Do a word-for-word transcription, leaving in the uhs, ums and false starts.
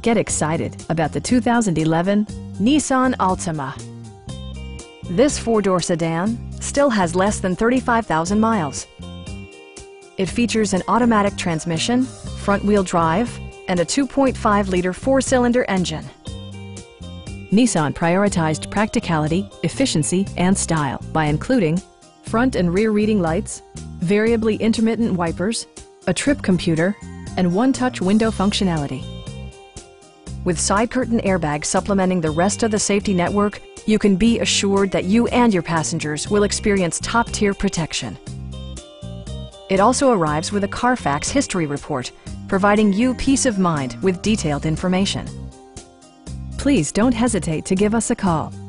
Get excited about the two thousand eleven Nissan Altima. This four-door sedan still has less than thirty-five thousand miles. It features an automatic transmission, front-wheel drive, and a two point five liter four-cylinder engine. Nissan prioritized practicality, efficiency, and style by including front and rear reading lights, variably intermittent wipers, a trip computer, and one-touch window functionality. With side curtain airbags supplementing the rest of the safety network, you can be assured that you and your passengers will experience top-tier protection. It also arrives with a Carfax history report, providing you peace of mind with detailed information. Please don't hesitate to give us a call.